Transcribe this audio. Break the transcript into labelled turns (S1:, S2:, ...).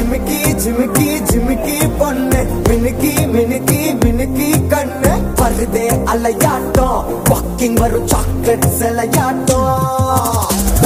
S1: ஜிமிக்கி ஜிமிக்கி ஜிமிக்கி பொண்ணு மினுக்கி மினுக்கி மினுக்கி கண்ணு வருதே அலையாட்டம் வாக்கிங் வரும் சாக்லேட் சிலையாட்டம்